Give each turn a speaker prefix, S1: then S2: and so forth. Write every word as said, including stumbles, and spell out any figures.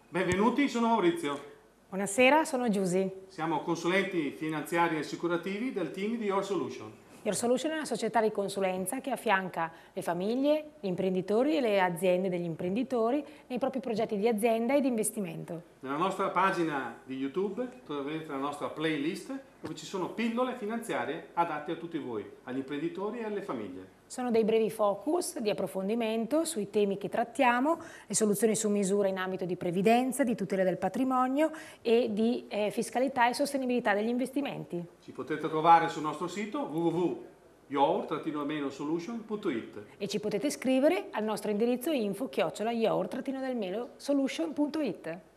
S1: Benvenuti, sono Maurizio.
S2: Buonasera, sono Giusy.
S1: Siamo consulenti finanziari e assicurativi del team di Your Solution.
S2: Your Solution è una società di consulenza che affianca le famiglie, gli imprenditori e le aziende degli imprenditori nei propri progetti di azienda e di investimento.
S1: Nella nostra pagina di YouTube troverete la nostra playlist dove ci sono pillole finanziarie adatte a tutti voi, agli imprenditori e alle famiglie.
S2: Sono dei brevi focus di approfondimento sui temi che trattiamo, le soluzioni su misura in ambito di previdenza, di tutela del patrimonio e di eh, fiscalità e sostenibilità degli investimenti.
S1: Ci potete trovare sul nostro sito w w w punto your solution punto it
S2: e ci potete scrivere al nostro indirizzo info chiocciola your solution punto it.